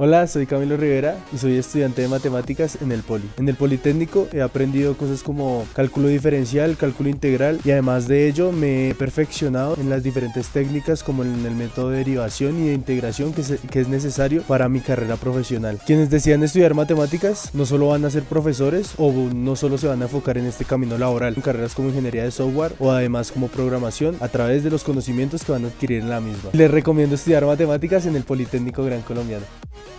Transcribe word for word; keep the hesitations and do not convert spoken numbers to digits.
Hola, soy Camilo Rivera y soy estudiante de matemáticas en el Poli. En el Politécnico he aprendido cosas como cálculo diferencial, cálculo integral y además de ello me he perfeccionado en las diferentes técnicas como en el método de derivación y de integración que, se, que es necesario para mi carrera profesional. Quienes decidan estudiar matemáticas no solo van a ser profesores o no solo se van a enfocar en este camino laboral, en carreras como ingeniería de software o además como programación a través de los conocimientos que van a adquirir en la misma. Les recomiendo estudiar matemáticas en el Politécnico Gran Colombiano.